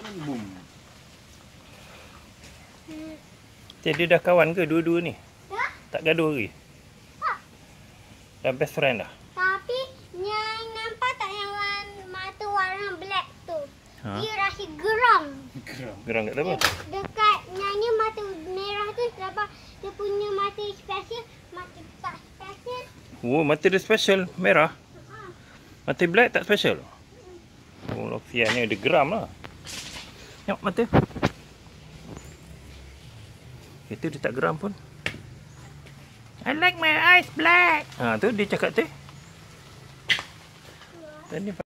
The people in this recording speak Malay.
Boom. Jadi dah kawan ke dua-dua ni? Tak? Tak gaduh lagi? Tak. Dah best friend dah? Tapi yang nampak tak yang mata warna black tu? Ha? Dia rasa geram. Geram. Gerang kat apa? Dekat nyanyi mata merah tu sebab dia punya mata special, mata tak special. Oh, mata dia special. Merah. Mata black tak special? Oh, Lofiannya dia geram lah. Tengok mata. Itu dia tak geram pun. I like my eyes black. Ha, tu dia cakap tu. Tadi